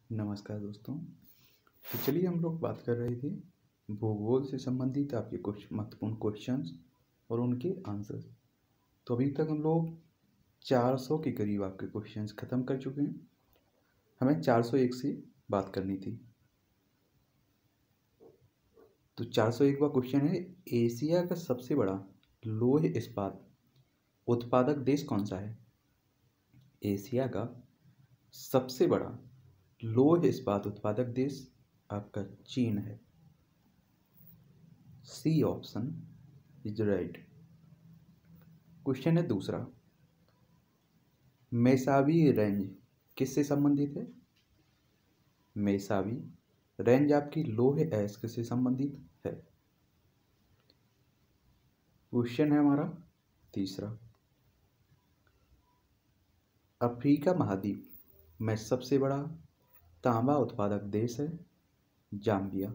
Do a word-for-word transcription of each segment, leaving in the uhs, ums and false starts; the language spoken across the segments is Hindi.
नमस्कार दोस्तों। तो चलिए हम लोग बात कर रहे थे भूगोल से संबंधित आपके कुछ महत्वपूर्ण क्वेश्चंस और उनके आंसर्स। तो अभी तक हम लोग चार सौ के करीब आपके क्वेश्चंस ख़त्म कर चुके हैं। हमें चार सौ एक से बात करनी थी। तो चार सौ एक का क्वेश्चन है, एशिया का सबसे बड़ा लौह इस्पात उत्पादक देश कौन सा है? एशिया का सबसे बड़ा लौह इस्पात उत्पादक देश आपका चीन है। C option is right. Question है दूसरा, मेसावी रेंज किससे संबंधित है? मेसावी रेंज आपकी लौह अयस्क से संबंधित है। क्वेश्चन है हमारा तीसरा, अफ्रीका महाद्वीप में सबसे बड़ा तांबा उत्पादक देश है जाम्बिया।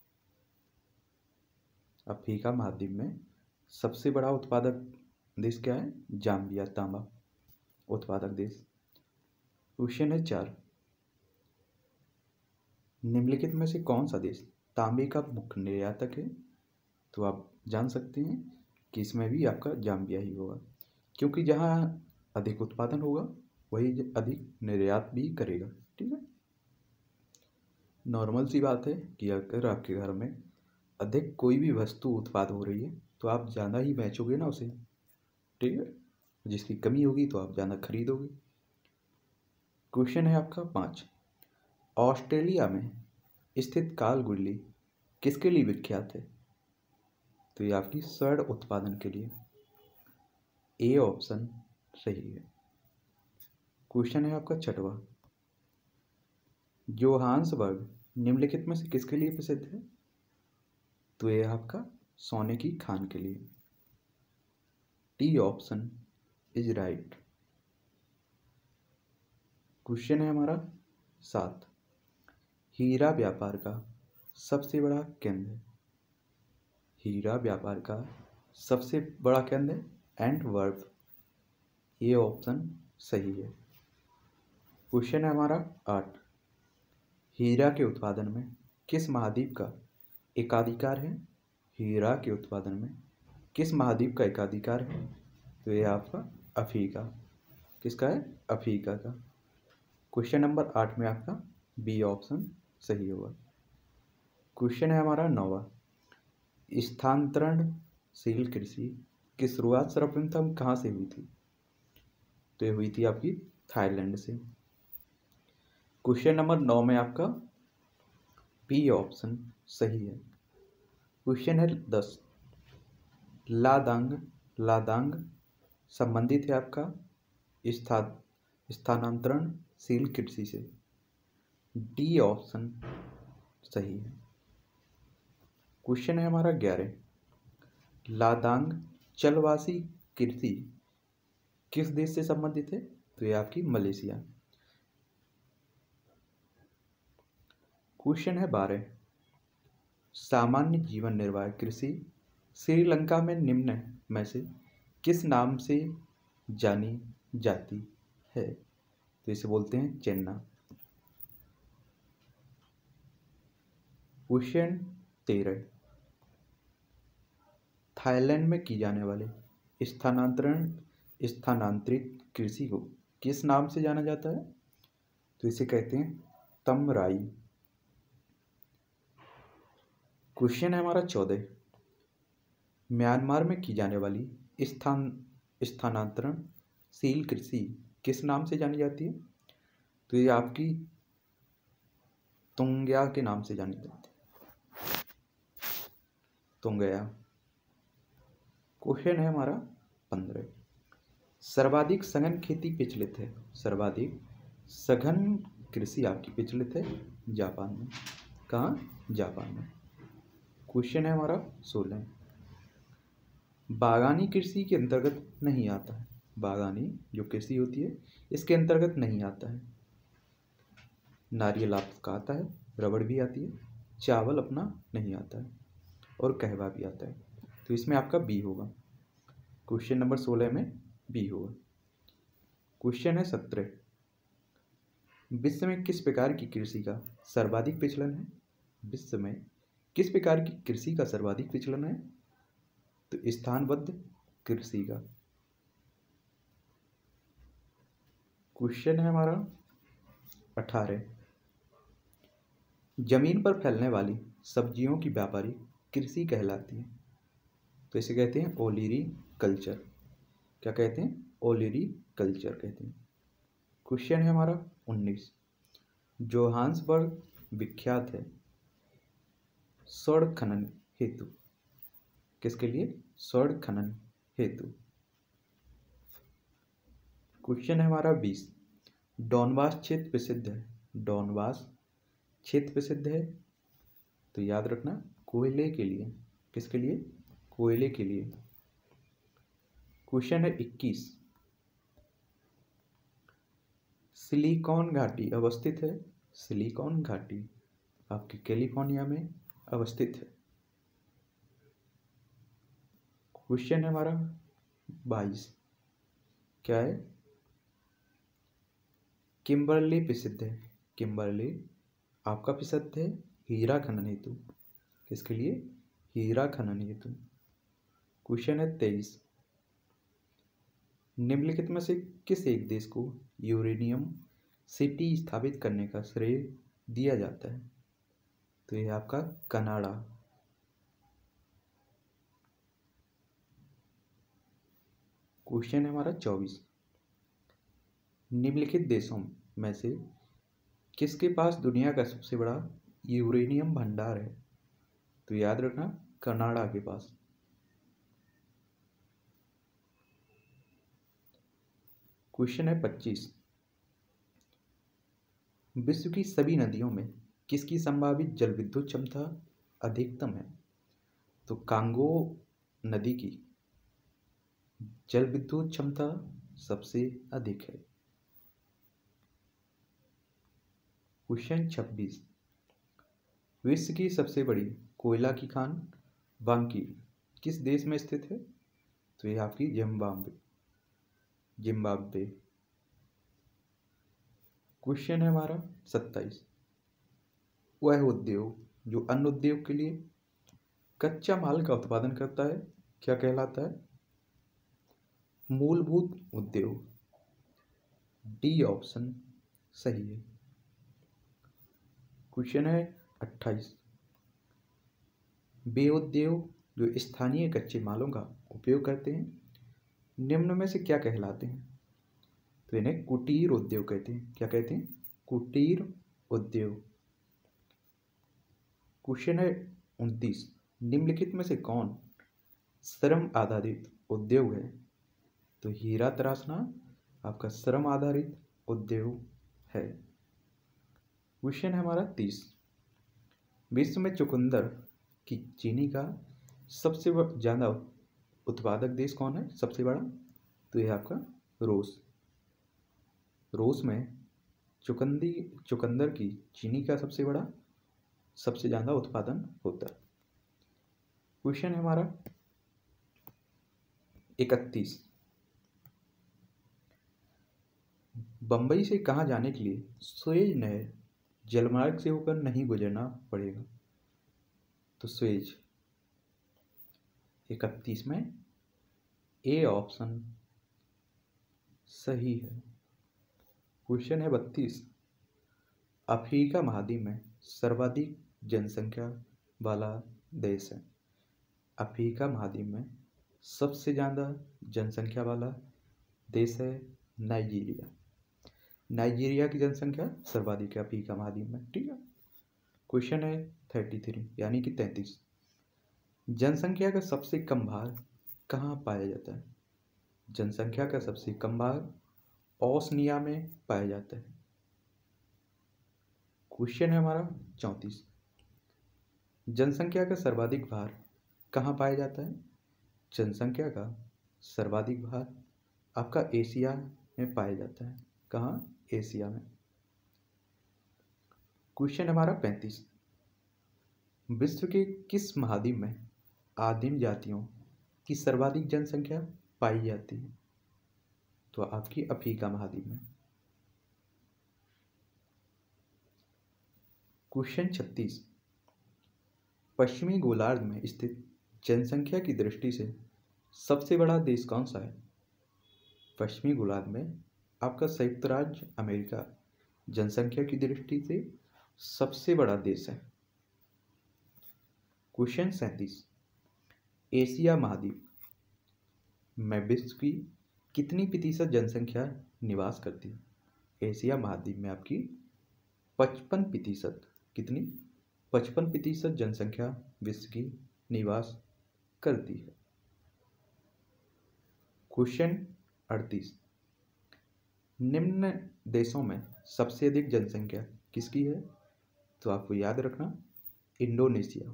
अफ्रीका महाद्वीप में सबसे बड़ा उत्पादक देश क्या है? जाम्बिया, तांबा उत्पादक देश। क्वेश्चन है चार, निम्नलिखित में से कौन सा देश तांबे का मुख्य निर्यातक है? तो आप जान सकते हैं कि इसमें भी आपका जाम्बिया ही होगा, क्योंकि जहाँ अधिक उत्पादन होगा वही अधिक निर्यात भी करेगा। ठीक है, नॉर्मल सी बात है कि अगर आपके घर में अधिक कोई भी वस्तु उत्पाद हो रही है तो आप ज़्यादा ही बेचोगे ना उसे। ठीक है, जिसकी कमी होगी तो आप ज़्यादा खरीदोगे। क्वेश्चन है आपका पाँच, ऑस्ट्रेलिया में स्थित कालगुल्ली किसके लिए विख्यात है? तो ये आपकी स्वर्ण उत्पादन के लिए। ए ऑप्शन सही है। क्वेश्चन है आपका छठवा, जोहान्सबर्ग निम्नलिखित में से किसके लिए प्रसिद्ध है? तो ये आपका सोने की खान के लिए। T option is right. Question है हमारा सात, हीरा व्यापार का सबसे बड़ा केंद्र। हीरा व्यापार का सबसे बड़ा केंद्र एंटवर्प। ये ऑप्शन सही है। क्वेश्चन है हमारा आठ, हीरा के उत्पादन में किस महाद्वीप का एकाधिकार है? हीरा के उत्पादन में किस महाद्वीप का एकाधिकार है? तो ये आपका अफ्रीका। किसका है? अफ्रीका का। क्वेश्चन नंबर आठ में आपका बी ऑप्शन सही होगा। क्वेश्चन है हमारा नौवा, स्थानांतरणशील कृषि की शुरुआत सर्वप्रथम कहाँ से हुई थी? तो ये हुई थी आपकी थाईलैंड से। क्वेश्चन नंबर नौ में आपका बी ऑप्शन सही है। क्वेश्चन है दस, लादांग लादांग संबंधित है आपका स्था स्थानांतरणशील कृषि से। डी ऑप्शन सही है। क्वेश्चन है हमारा ग्यारह, लादांग चलवासी कृषि किस देश से संबंधित है? तो ये आपकी मलेशिया। क्वेश्चन है बारह, सामान्य जीवन निर्वाह कृषि श्रीलंका में निम्न में से किस नाम से जानी जाती है? तो इसे बोलते हैं चेन्ना। क्वेश्चन तेरह, थाईलैंड में की जाने वाले स्थानांतरण स्थानांतरित कृषि को किस नाम से जाना जाता है? तो इसे कहते हैं तमराई। क्वेश्चन है हमारा चौदह, म्यांमार में की जाने वाली स्थान स्थानांतरणशील कृषि किस नाम से जानी जाती है? तो ये आपकी तुंग्या के नाम से जानी जाती है, तुंगया। क्वेश्चन है हमारा पंद्रह, सर्वाधिक सघन खेती विचलित है सर्वाधिक सघन कृषि आपकी विचलित है जापान में। कहाँ? जापान में। क्वेश्चन है हमारा सोलह, बागानी कृषि के अंतर्गत नहीं आता है। बागानी जो कृषि होती है इसके अंतर्गत नहीं आता है। नारियल आपका आता है, रबड़ भी आती है, चावल अपना नहीं आता है और कहवा भी आता है। तो इसमें आपका बी होगा। क्वेश्चन नंबर सोलह में बी होगा। क्वेश्चन है सत्रह, विश्व में किस प्रकार की कृषि का सर्वाधिक प्रचलन है? विश्व में किस प्रकार की कृषि का सर्वाधिक प्रचलन है? तो स्थानबद्ध कृषि का। क्वेश्चन है हमारा अठारह, जमीन पर फैलने वाली सब्जियों की व्यापारिक कृषि कहलाती है। तो इसे कहते हैं ओलिरी कल्चर। क्या कहते हैं? ओलिरी कल्चर कहते हैं। क्वेश्चन है हमारा उन्नीस, जोहान्सबर्ग विख्यात है स्वर्ण खनन हेतु। किसके लिए? स्वर्ण खनन हेतु। क्वेश्चन है हमारा बीस, डॉनबास क्षेत्र प्रसिद्ध है। डॉनबास क्षेत्र प्रसिद्ध है तो याद रखना कोयले के लिए। किसके लिए? कोयले के लिए। क्वेश्चन है इक्कीस, सिलिकॉन घाटी अवस्थित है। सिलिकॉन घाटी आपकी कैलिफोर्निया में अवस्थित है। क्वेश्चन है हमारा बाईस, क्या है? किम्बर्ली प्रसिद्ध है। किम्बर्ली आपका प्रसिद्ध है हीरा खनन हेतु। किसके लिए? हीरा खनन हेतु। क्वेश्चन है तेईस, निम्नलिखित में से किस एक देश को यूरेनियम सिटी स्थापित करने का श्रेय दिया जाता है? तो यह आपका कनाडा। क्वेश्चन है हमारा चौबीस, निम्नलिखित देशों में से किसके पास दुनिया का सबसे बड़ा यूरेनियम भंडार है? तो याद रखना कनाडा के पास। क्वेश्चन है पच्चीस, विश्व की सभी नदियों में किसकी संभावित जल विद्युत क्षमता अधिकतम है? तो कांगो नदी की जल विद्युत क्षमता सबसे अधिक है। क्वेश्चन छब्बीस, विश्व की सबसे बड़ी कोयला की खान बांकी किस देश में स्थित है? तो यह आपकी जिम्बाब्वे जिम्बाब्वे। क्वेश्चन है हमारा सत्ताईस, वह उद्योग जो अन्न उद्योग के लिए कच्चा माल का उत्पादन करता है क्या कहलाता है? मूलभूत उद्योग। डी ऑप्शन सही है। क्वेश्चन है अट्ठाईस, वे उद्योग जो स्थानीय कच्चे मालों का उपयोग करते हैं निम्न में से क्या कहलाते हैं? तो इन्हें कुटीर उद्योग कहते हैं। क्या कहते हैं? कुटीर उद्योग। क्वेश्चन है उनतीस, निम्नलिखित में से कौन श्रम आधारित उद्योग है? तो हीरा तराशना आपका श्रम आधारित उद्योग है। क्वेश्चन है हमारा तीस, विश्व में चुकंदर की चीनी का सबसे ज्यादा उत्पादक देश कौन है? सबसे बड़ा? तो यह आपका रूस। रूस में चुकंदी चुकंदर की चीनी का सबसे बड़ा सबसे ज्यादा उत्पादन होता है। क्वेश्चन है हमारा इकतीस, बंबई से कहाँ जाने के लिए सुएज नहर जलमार्ग से होकर नहीं गुजरना पड़ेगा? तो सुएज। इकतीस में ए ऑप्शन सही है। क्वेश्चन है बत्तीस, अफ्रीका महाद्वीप में सर्वाधिक जनसंख्या वाला देश है। अफ्रीका महाद्वीप में सबसे ज़्यादा जनसंख्या वाला देश है नाइजीरिया। नाइजीरिया की जनसंख्या सर्वाधिक है अफ्रीका महाद्वीप में। ठीक है। क्वेश्चन है थर्टी थ्री यानी कि तैंतीस, जनसंख्या का सबसे कम भाग कहाँ पाया जाता है? जनसंख्या का सबसे कम भाग ओसनिया में पाया जाता है। क्वेश्चन है हमारा चौंतीस, जनसंख्या का सर्वाधिक भार कहाँ पाया जाता है? जनसंख्या का सर्वाधिक भार आपका एशिया में पाया जाता है। कहाँ? एशिया में। क्वेश्चन हमारा पैंतीस, विश्व के किस महाद्वीप में आदिम जातियों की सर्वाधिक जनसंख्या पाई जाती है? तो आपकी अफ्रीका महाद्वीप में। क्वेश्चन छत्तीस, पश्चिमी गोलार्ध में स्थित जनसंख्या की दृष्टि से सबसे बड़ा देश कौन सा है? पश्चिमी गोलार्ध में आपका संयुक्त राज्य अमेरिका जनसंख्या की दृष्टि से सबसे बड़ा देश है। क्वेश्चन सैंतीस, एशिया महाद्वीप में विश्व की कितनी प्रतिशत जनसंख्या निवास करती है? एशिया महाद्वीप में आपकी पचपन प्रतिशत कितनी पचपन प्रतिशत जनसंख्या विश्व की निवास करती है। क्वेश्चन अड़तीस, निम्न देशों में सबसे अधिक जनसंख्या किसकी है? तो आपको याद रखना इंडोनेशिया,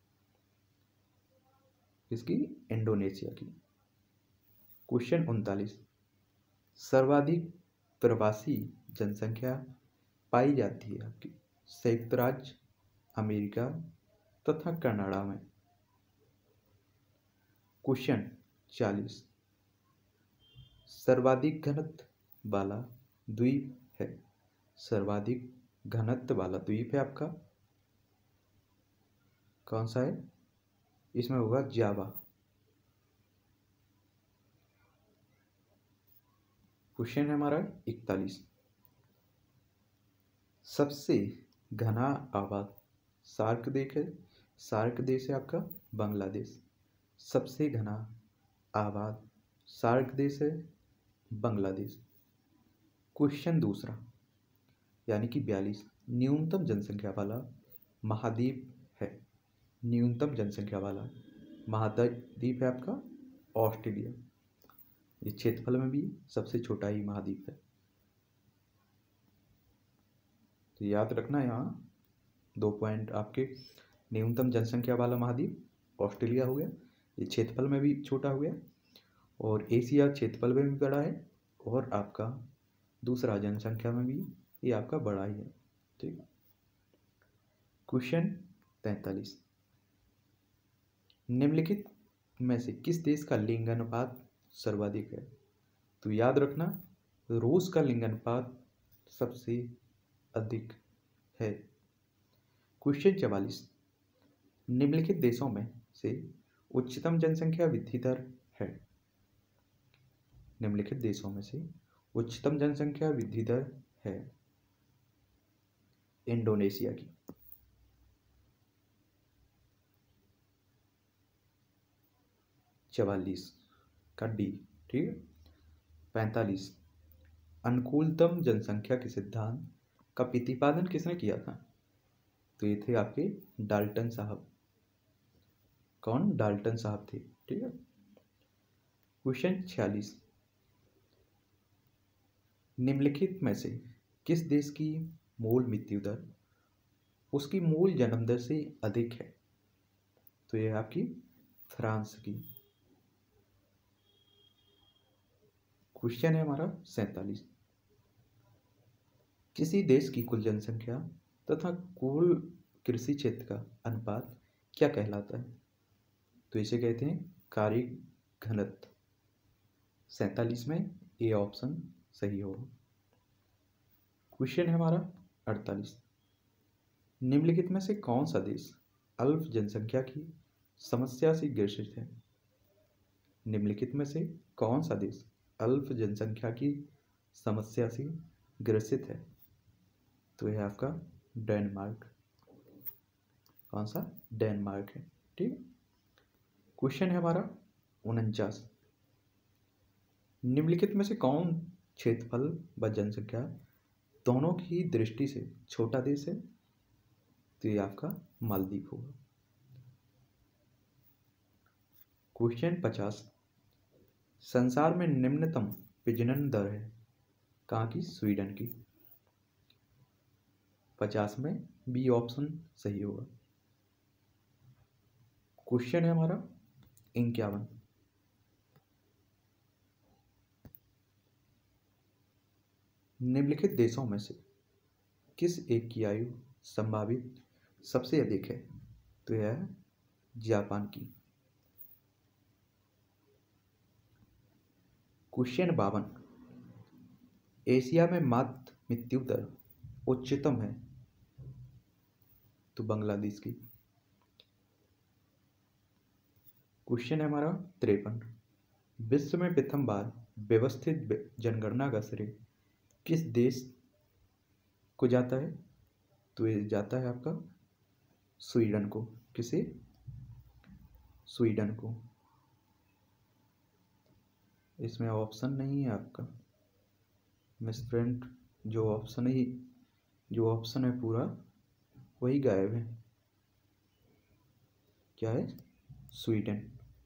किसकी? इंडोनेशिया की। क्वेश्चन उनतालीस, सर्वाधिक प्रवासी जनसंख्या पाई जाती है आपकी संयुक्त राज्य अमेरिका तथा कनाडा में। क्वेश्चन चालीस, सर्वाधिक घनत्व वाला द्वीप है सर्वाधिक घनत्व वाला द्वीप है आपका कौन सा है? इसमें होगा जावा। क्वेश्चन है हमारा इकतालीस, सबसे घना आबाद सार्क देश है सार्क देश है आपका बांग्लादेश। सबसे घना आबाद सार्क देश है बांग्लादेश। क्वेश्चन दूसरा यानी कि बयालीस, न्यूनतम जनसंख्या वाला महाद्वीप है न्यूनतम जनसंख्या वाला महाद्वीप है आपका ऑस्ट्रेलिया। ये क्षेत्रफल में भी सबसे छोटा ही महाद्वीप है। तो याद रखना यहाँ दो पॉइंट आपके, न्यूनतम जनसंख्या वाला महाद्वीप ऑस्ट्रेलिया हो गया, ये क्षेत्रफल में भी छोटा हो गया, और एशिया क्षेत्रफल में भी बड़ा है, और आपका दूसरा जनसंख्या में भी ये आपका बड़ा ही है। ठीक। क्वेश्चन तैंतालीस, निम्नलिखित में से किस देश का लिंग अनुपात सर्वाधिक है? तो याद रखना रूस का लिंग अनुपात सबसे अधिक है। क्वेश्चन चवालीस, निम्नलिखित देशों में से उच्चतम जनसंख्या वृद्धि दर है? निम्नलिखित देशों में से उच्चतम जनसंख्या वृद्धि दर है इंडोनेशिया की। चवालीस का डी। ठीक है। पैंतालीस, अनुकूलतम जनसंख्या के सिद्धांत का प्रतिपादन किसने किया था? तो ये थे आपके डाल्टन साहब। कौन? डाल्टन साहब थे। ठीक है। क्वेश्चन छियालीस, निम्नलिखित में से किस देश की मूल मृत्यु दर उसकी मूल जन्म दर से अधिक है? तो यह आपकी फ्रांस की। क्वेश्चन है हमारा सैंतालीस, किसी देश की कुल जनसंख्या तथा कुल कृषि क्षेत्र का अनुपात क्या कहलाता है? तो इसे कहते हैं कार्य घनत्व। सैंतालीस में ए ऑप्शन सही होगा। क्वेश्चन है हमारा अड़तालीस, निम्नलिखित में से कौन सा देश अल्प जनसंख्या की समस्या से ग्रसित है? निम्नलिखित में से कौन सा देश अल्प जनसंख्या की समस्या से ग्रसित है? तो यह आपका डेनमार्क। कौन सा? डेनमार्क है। ठीक। क्वेश्चन है हमारा उनचास, निम्नलिखित में से कौन क्षेत्रफल व जनसंख्या दोनों की दृष्टि से छोटा देश है? तो ये आपका मालदीव होगा। क्वेश्चन पचास, संसार में निम्नतम प्रजनन दर है कहाँ की? स्वीडन की। पचास में बी ऑप्शन सही होगा। क्वेश्चन है हमारा इक्यावन, निम्नलिखित देशों में से किस एक की आयु संभावित सबसे अधिक है? तो यह है जापान की। क्वेश्चन बावन, एशिया में मातृ मृत्यु दर उच्चतम है तो बांग्लादेश की। क्वेश्चन है हमारा तिरपन, विश्व में प्रथम बार व्यवस्थित जनगणना का श्रेय किस देश को जाता है? तो ये जाता है आपका स्वीडन को। किसे? स्वीडन को। इसमें ऑप्शन नहीं है आपका मिस फ्रेंड, जो ऑप्शन ही जो ऑप्शन है पूरा वही गायब है। क्या है? स्वीडन।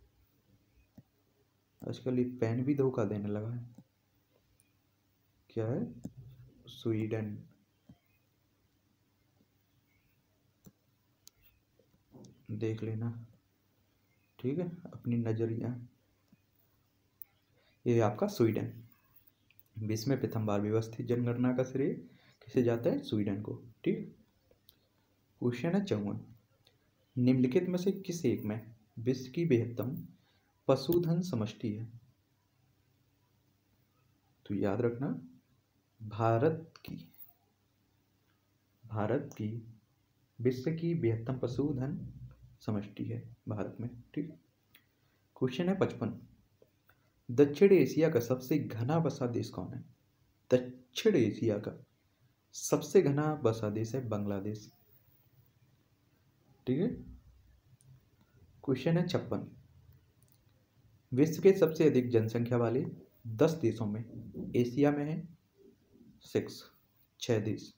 आजकल ये पेन भी धोखा देने लगा है। क्या है? स्वीडन। देख लेना, ठीक है, अपनी नजरिया। ये आपका स्वीडन। विश्व में प्रथम बार व्यवस्थित जनगणना का श्रेय किसे जाता है? स्वीडन को। ठीक। क्वेश्चन है चौवन, निम्नलिखित में से किस एक में विश्व की बृहत्तम पशुधन समष्टि है? तो याद रखना, भारत की भारत की विश्व की बृहत्तम पशुधन समष्टि है भारत में। ठीक। क्वेश्चन है पचपन, दक्षिण एशिया का सबसे घना बसा देश कौन है? दक्षिण एशिया का सबसे घना बसा देश है बांग्लादेश। ठीक है। क्वेश्चन है छप्पन, विश्व के सबसे अधिक जनसंख्या वाले दस देशों में एशिया में है सिक्स छह देश।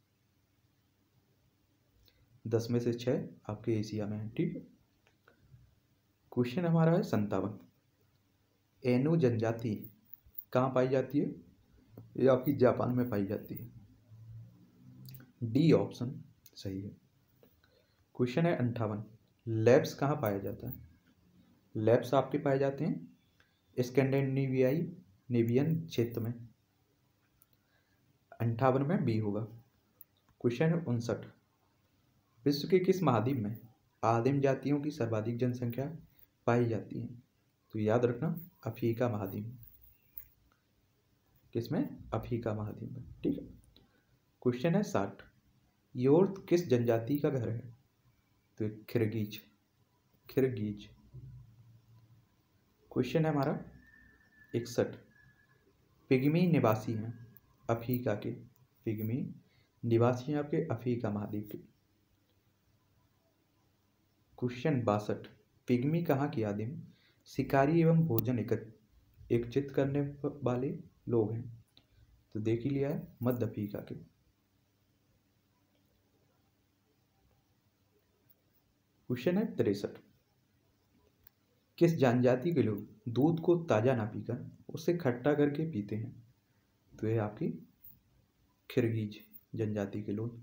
दस में से छह आपके एशिया में है। ठीक है। क्वेश्चन हमारा है संतावन, एनु जनजाति कहाँ पाई जाती है? ये आपकी जापान में पाई जाती है। डी ऑप्शन सही है। क्वेश्चन है अंठावन, लैब्स कहाँ पाया जाता है? लैब्स आपके पाए जाते हैं स्कैंडिनेवियाई नेवियन क्षेत्र में। अंठावन में बी होगा। क्वेश्चन है उनसठ, विश्व के किस महाद्वीप में आदिम जातियों की सर्वाधिक जनसंख्या पाई जाती है? तो याद रखना, अफ्रीका महाद्वीप। किसमें? अफ्रीका महाद्वीप में। ठीक है। क्वेश्चन है साठ, योर्क किस जनजाति का घर है? तो खिरगीज खिरगीज। क्वेश्चन है हमारा इकसठ, पिग्मी निवासी हैं अफ्रीका के। पिग्मी निवासी हैं आपके अफ्रीका महाद्वीप के। क्वेश्चन बासठ, पिग्मी कहाँ की आदिम शिकारी एवं भोजन एकत्रित करने वाले लोग हैं? तो देख ही लिया है, मध्य अफ्रीका के। क्वेश्चन है तिरसठ, किस जनजाति के लोग दूध को ताजा ना पीकर उसे खट्टा करके पीते हैं? तो ये आपकी खिरगीज जनजाति के लोग।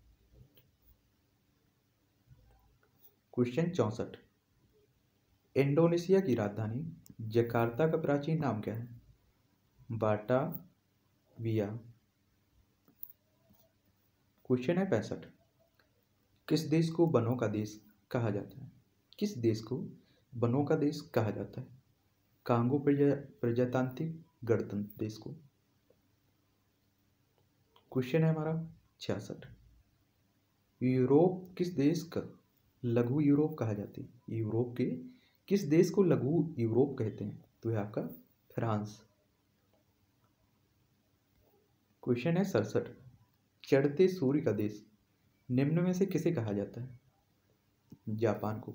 क्वेश्चन चौसठ, इंडोनेशिया की राजधानी जकार्ता का प्राचीन नाम क्या है? बाटाविया। क्वेश्चन है पैंसठ, किस देश को वनों का देश कहा जाता है? किस देश को वनों का देश कहा जाता है? कांगो प्रजातांत्रिक गणतंत्र देश को। क्वेश्चन है हमारा छियासठ, यूरोप किस देश का लघु यूरोप कहा जाती है? यूरोप के किस देश को लघु यूरोप कहते हैं? तो है आपका फ्रांस। क्वेश्चन है सड़सठ, चढ़ते सूर्य का देश निम्न में से किसे कहा जाता है? जापान को।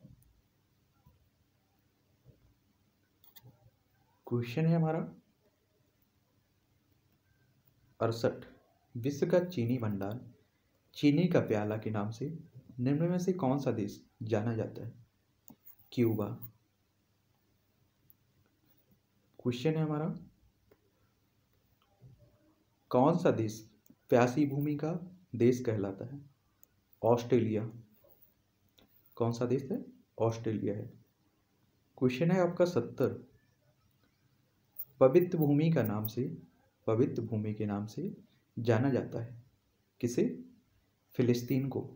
क्वेश्चन है हमारा अड़सठ, विश्व का चीनी भंडार चीनी का प्याला के नाम से निम्न में से कौन सा देश जाना जाता है? क्यूबा। क्वेश्चन है हमारा, कौन सा देश प्यासी भूमि का देश कहलाता है? ऑस्ट्रेलिया। कौन सा देश है? ऑस्ट्रेलिया है। क्वेश्चन है आपका सत्तर, पवित्र भूमि का नाम से पवित्र भूमि के नाम से जाना जाता है किसे? फिलिस्तीन को।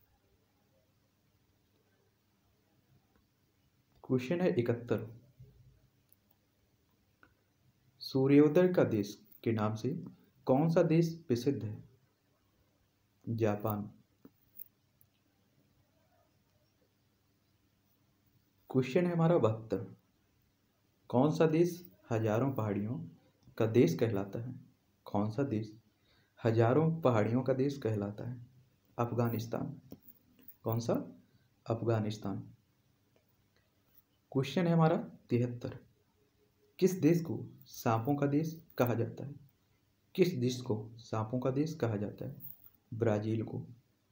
क्वेश्चन है इकहत्तर, सूर्योदय का देश के नाम से कौन सा देश प्रसिद्ध है? जापान। क्वेश्चन है हमारा बहत्तर। कौन सा देश हजारों पहाड़ियों का देश कहलाता है? कौन सा देश हजारों पहाड़ियों का देश कहलाता है? अफगानिस्तान। कौन सा? अफगानिस्तान। क्वेश्चन है हमारा तिहत्तर। किस देश को सांपों का देश कहा जाता है? किस देश को सांपों का देश कहा जाता है? ब्राजील को।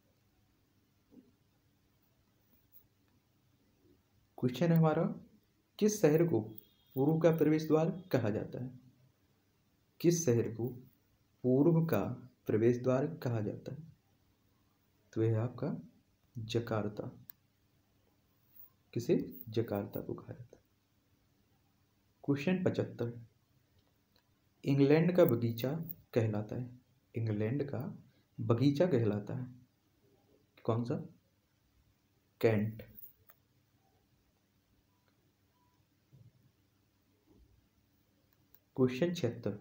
क्वेश्चन है हमारा किस शहर को पूर्व का प्रवेश द्वार कहा जाता है? किस शहर को पूर्व का प्रवेश द्वार कहा जाता है? तो यह आपका जकार्ता। किसे? जकार्ता को कहा जाता है। क्वेश्चन पचहत्तर। इंग्लैंड का बगीचा कहलाता है। इंग्लैंड का बगीचा कहलाता है कौन सा? कैंट। क्वेश्चन छिहत्तर।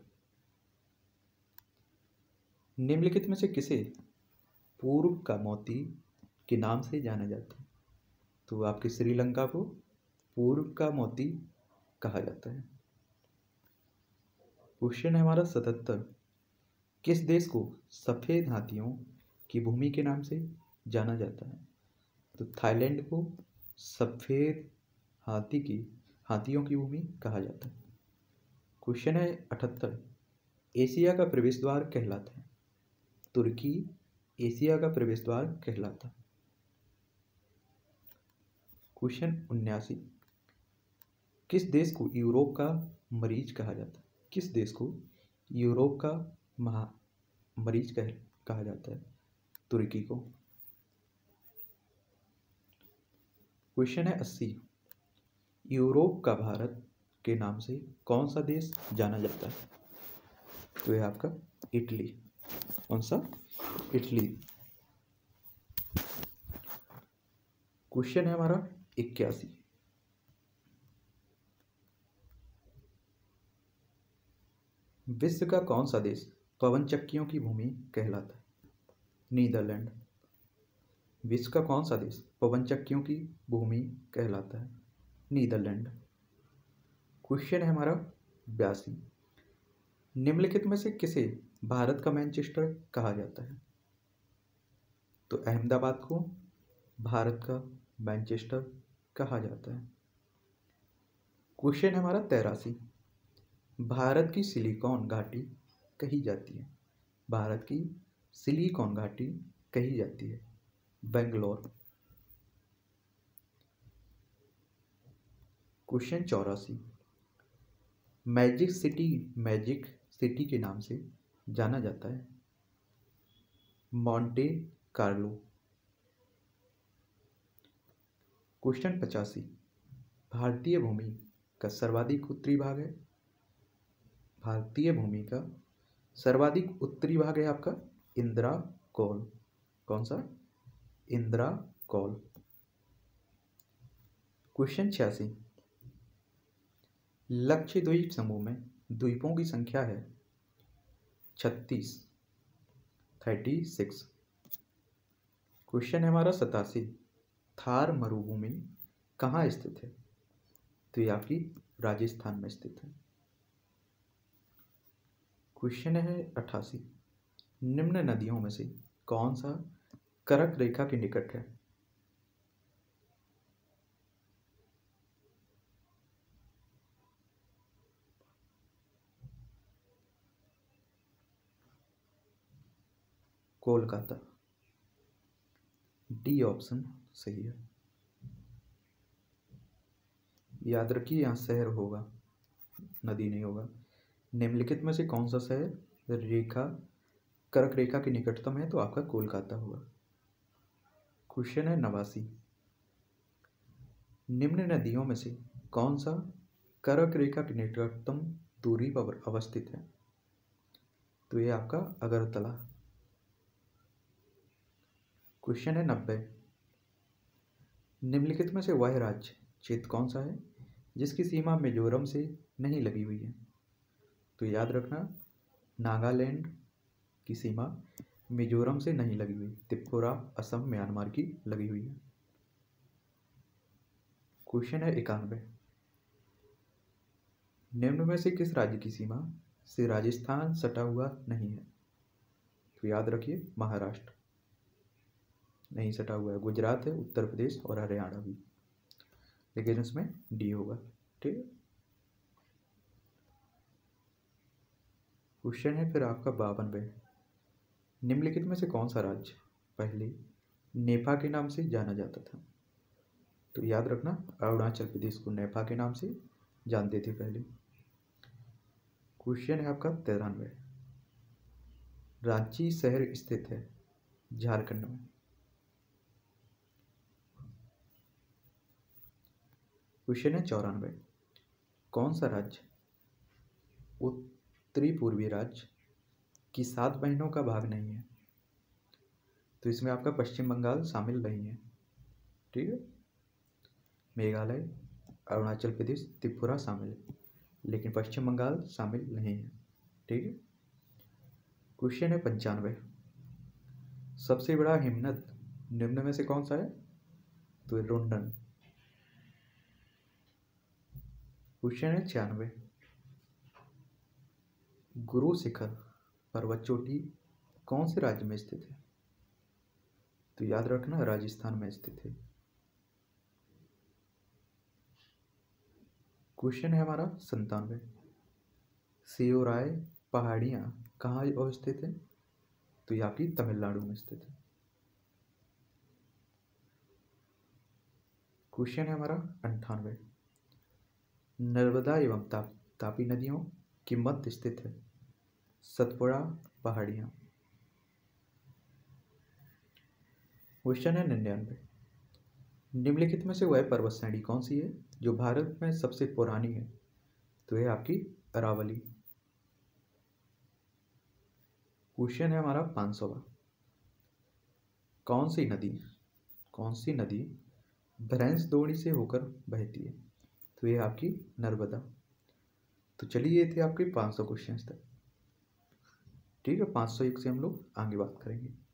निम्नलिखित में से किसे पूर्व का मोती के नाम से जाना जाता है? तो आपके श्रीलंका को पूर्व का मोती कहा जाता है। क्वेश्चन है हमारा सतहत्तर। किस देश को सफेद हाथियों की भूमि के नाम से जाना जाता है? तो थाईलैंड को सफेद हाथी की हाथियों की भूमि कहा जाता है। क्वेश्चन है अठहत्तर। एशिया का प्रवेश द्वार कहलाता है। तुर्की एशिया का प्रवेश द्वार कहलाता है। क्वेश्चन उन्यासी। किस देश को यूरोप का मरीज कहा जाता है? किस देश को यूरोप का महा मरीज कह कहा जाता है? तुर्की को। क्वेश्चन है अस्सी। यूरोप का भारत के नाम से कौन सा देश जाना जाता है? तो यह आपका इटली। कौन सा? इटली। क्वेश्चन है हमारा इक्यासी। विश्व का कौन सा देश पवन चक्कियों की भूमि कहलाता है? नीदरलैंड। विश्व का कौन सा देश पवन चक्कियों की भूमि कहलाता है? नीदरलैंड। क्वेश्चन है हमारा बयासी। निम्नलिखित में से किसे भारत का मैनचेस्टर कहा जाता है? तो अहमदाबाद को भारत का मैनचेस्टर कहा जाता है। क्वेश्चन है हमारा तिरासी। भारत की सिलिकॉन घाटी कही जाती है। भारत की सिलिकॉन घाटी कही जाती है बेंगलोर। क्वेश्चन चौरासी। मैजिक सिटी मैजिक सिटी के नाम से जाना जाता है मॉन्टे कार्लो। क्वेश्चन पचासी। भारतीय भूमि का सर्वाधिक उत्तरी भाग है। भारतीय भूमि का सर्वाधिक उत्तरी भाग है आपका इंदिरा कौल। कौन सा? इंदिरा कौल। क्वेश्चन छियासी। लक्षद्वीप समूह में द्वीपों की संख्या है छत्तीस। Thirty six. क्वेश्चन है हमारा सतासी। थार मरुभूमि कहाँ स्थित है? तो ये आपकी राजस्थान में स्थित है। क्वेश्चन है अट्ठासी। निम्न नदियों में से कौन सा कर्क रेखा के निकट है? कोलकाता। डी ऑप्शन सही है। याद रखिए यहाँ शहर होगा, नदी नहीं होगा। निम्नलिखित में से कौन सा शहर रेखा कर्क रेखा के निकटतम है? तो आपका कोलकाता होगा। क्वेश्चन है नवासी। निम्न नदियों में से कौन सा कर्क रेखा की निकटतम दूरी पर अवस्थित है? तो ये आपका अगरतला। क्वेश्चन है नब्बे। निम्नलिखित में से वह राज्य क्षेत्र कौन सा है जिसकी सीमा मिजोरम से नहीं लगी हुई है? तो याद रखना नागालैंड की सीमा मिजोरम से नहीं लगी हुई, त्रिपुरा असम म्यांमार की लगी हुई है। क्वेश्चन है इक्यानवे। निम्न में से किस राज्य की सीमा से राजस्थान सटा हुआ नहीं है? तो याद रखिए, महाराष्ट्र नहीं सटा हुआ है, गुजरात है, उत्तर प्रदेश और हरियाणा भी, लेकिन इसमें डी होगा। ठीक है। क्वेश्चन है फिर आपका बावनवे। निम्नलिखित में से कौन सा राज्य पहले नेपा के नाम से जाना जाता था? तो याद रखना, अरुणाचल प्रदेश को नेपा के नाम से जानते थे पहले। क्वेश्चन है आपका तिरानवे। रांची शहर स्थित है झारखंड में। क्वेश्चन है चौरानवे। कौन सा राज्य उत्तरी पूर्वी राज्य की सात बहनों का भाग नहीं है? तो इसमें आपका पश्चिम बंगाल शामिल नहीं है। ठीक है। मेघालय, अरुणाचल प्रदेश, त्रिपुरा शामिल है, लेकिन पश्चिम बंगाल शामिल नहीं है। ठीक है। क्वेश्चन है पंचानवे। सबसे बड़ा हिमनद निम्न में से कौन सा है? तो रुंडन। क्वेश्चन है छियानवे। गुरु शिखर पर्वत चोटी कौन से राज्य में स्थित है? तो याद रखना, राजस्थान में स्थित है। क्वेश्चन है हमारा संतानवे। सियोराय पहाड़ियाँ कहाँ अवस्थित है? तो ये आपकी तमिलनाडु में स्थित है। क्वेश्चन है हमारा अंठानवे। नर्मदा एवं ताप, तापी नदियों की मध्य स्थित है सतपुड़ा पहाड़ियाँ। क्वेश्चन है निन्यानवे। निम्नलिखित में से वह पर्वत श्रेणी कौन सी है जो भारत में सबसे पुरानी है? तो यह आपकी अरावली। क्वेश्चन है हमारा पाँच सौवा। कौन सी नदी कौन सी नदी भ्रंश द्रोणी से होकर बहती है? तो यह आपकी नर्मदा। तो चलिए, ये थे आपके पाँच सौ क्वेश्चन तक। ठीक है, पाँच सौ एक से हम लोग आगे बात करेंगे।